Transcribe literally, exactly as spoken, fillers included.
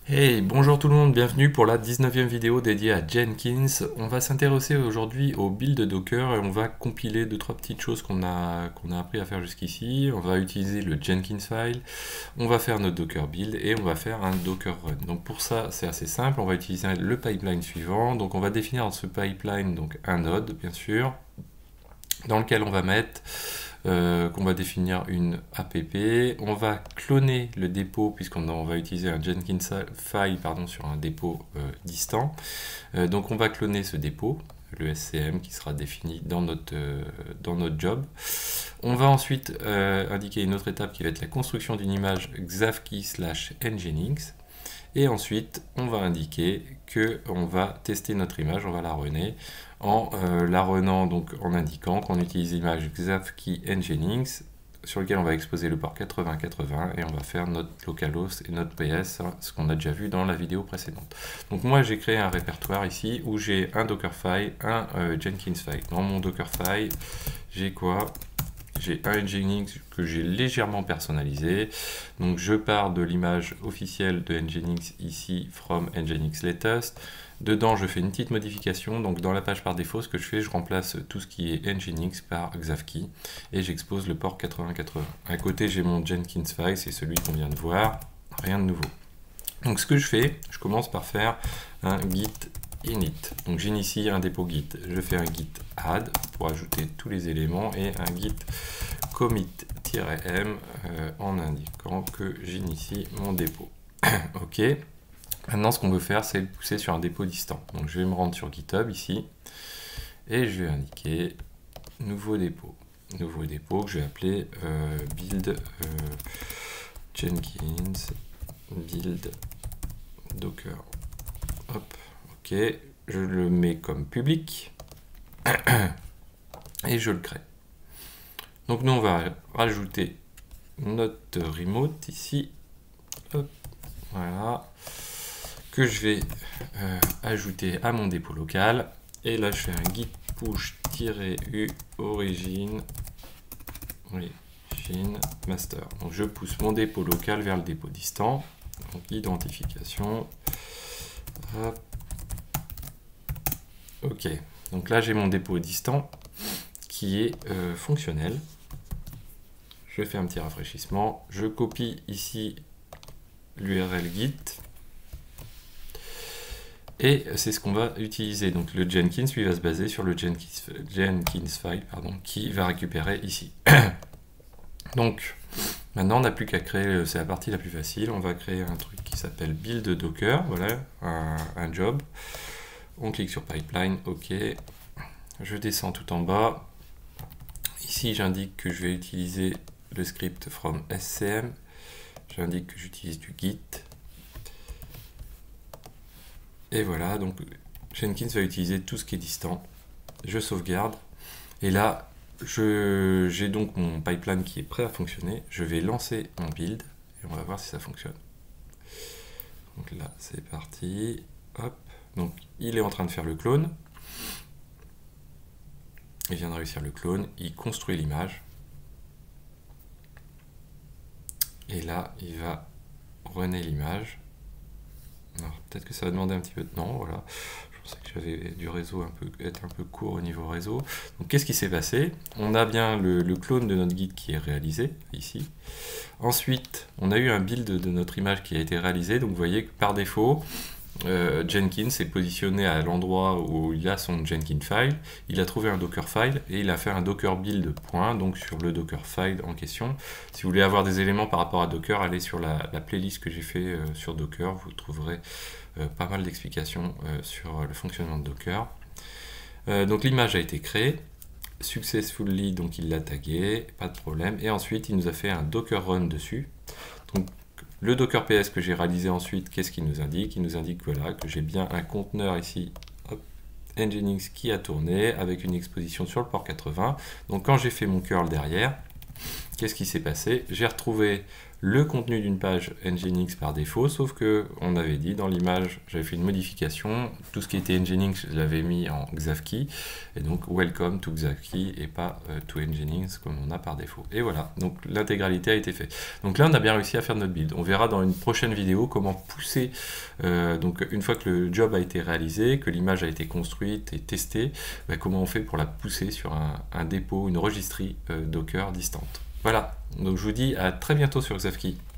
Hey, bonjour tout le monde, bienvenue pour la dix-neuvième vidéo dédiée à Jenkins. On va s'intéresser aujourd'hui au build Docker et on va compiler deux trois petites choses qu'on a, qu'on a appris à faire jusqu'ici. On va utiliser le Jenkins file, on va faire notre Docker build et on va faire un Docker run. Donc pour ça, c'est assez simple, on va utiliser le pipeline suivant. Donc on va définir dans ce pipeline donc un node, bien sûr, dans lequel on va mettre Euh, qu'on va définir une app. On va cloner le dépôt puisqu'on va utiliser un Jenkins file pardon, sur un dépôt euh, distant. Euh, donc on va cloner ce dépôt, le S C M qui sera défini dans notre, euh, dans notre job. On va ensuite euh, indiquer une autre étape qui va être la construction d'une image xavkey slash nginx. Et ensuite, on va indiquer qu'on va tester notre image, on va la runner, en euh, la runnant, donc en indiquant qu'on utilise l'image xavkey nginx, sur lequel on va exposer le port quatre-vingts quatre-vingts, et on va faire notre localhost et notre P S, hein, ce qu'on a déjà vu dans la vidéo précédente. Donc moi, j'ai créé un répertoire ici, où j'ai un Dockerfile, un euh, Jenkins file. Dans mon Dockerfile, j'ai quoi ? J'ai un Nginx que j'ai légèrement personnalisé. Donc je pars de l'image officielle de Nginx ici, from Nginx latest. Dedans, je fais une petite modification. Donc dans la page par défaut, ce que je fais, je remplace tout ce qui est Nginx par xavkey et j'expose le port quatre-vingts quatre-vingts. À côté, j'ai mon Jenkins file, c'est celui qu'on vient de voir. Rien de nouveau. Donc ce que je fais, je commence par faire un git init. Donc j'initie un dépôt git. Je fais un git add pour ajouter tous les éléments et un git commit-m euh, en indiquant que j'initie mon dépôt. Ok. Maintenant, ce qu'on veut faire, c'est le pousser sur un dépôt distant. Donc je vais me rendre sur GitHub ici et je vais indiquer nouveau dépôt. Nouveau dépôt que je vais appeler euh, build euh, Jenkins build Docker. Hop. Ok, je le mets comme public et je le crée. Donc nous on va rajouter notre remote ici, hop, voilà, que je vais euh, ajouter à mon dépôt local. Et là je fais un git push-u origin, origin master. Donc je pousse mon dépôt local vers le dépôt distant. Donc identification. Hop. Ok, donc là j'ai mon dépôt distant qui est euh, fonctionnel. Je fais un petit rafraîchissement. Je copie ici l'U R L git. Et c'est ce qu'on va utiliser. Donc le Jenkins lui va se baser sur le Jenkins, Jenkins file pardon, qui va récupérer ici. Donc maintenant on n'a plus qu'à créer, c'est la partie la plus facile. On va créer un truc qui s'appelle build docker, voilà, un, un job. On clique sur pipeline, ok. Je descends tout en bas. Ici, j'indique que je vais utiliser le script from S C M. J'indique que j'utilise du git. Et voilà, donc Jenkins va utiliser tout ce qui est distant. Je sauvegarde. Et là, j'ai donc mon pipeline qui est prêt à fonctionner. Je vais lancer mon build et on va voir si ça fonctionne. Donc là, c'est parti. Hop. Donc, il est en train de faire le clone. Il vient de réussir le clone. Il construit l'image. Et là, il va runner l'image. Alors, peut-être que ça va demander un petit peu de temps. Voilà. Je pensais que j'avais du réseau un peu, être un peu court au niveau réseau. Donc, qu'est-ce qui s'est passé? On a bien le, le clone de notre guide qui est réalisé, ici. Ensuite, on a eu un build de notre image qui a été réalisé. Donc, vous voyez que par défaut, Euh, Jenkins est positionné à l'endroit où il a son Jenkins file, il a trouvé un Docker file et il a fait un Docker build point, donc sur le Docker file en question. Si vous voulez avoir des éléments par rapport à Docker, allez sur la, la playlist que j'ai fait euh, sur Docker, vous trouverez euh, pas mal d'explications euh, sur le fonctionnement de Docker. Euh, donc l'image a été créée, successfully, donc il l'a tagué, pas de problème, et ensuite il nous a fait un Docker run dessus. Donc le Docker P S que j'ai réalisé ensuite, qu'est-ce qu'il nous indique? Il nous indique voilà, que j'ai bien un conteneur ici, hop, Nginx qui a tourné avec une exposition sur le port quatre-vingts. Donc quand j'ai fait mon curl derrière, qu'est-ce qui s'est passé? J'ai retrouvé le contenu d'une page Nginx par défaut, sauf que on avait dit dans l'image, j'avais fait une modification, tout ce qui était Nginx, je l'avais mis en Xavkey, et donc welcome to Xavkey et pas euh, to Nginx comme on a par défaut. Et voilà, donc l'intégralité a été faite. Donc là, on a bien réussi à faire notre build. On verra dans une prochaine vidéo comment pousser, euh, donc une fois que le job a été réalisé, que l'image a été construite et testée, bah, comment on fait pour la pousser sur un, un dépôt, une registrie euh, Docker distante. Voilà, donc je vous dis à très bientôt sur Xavkey.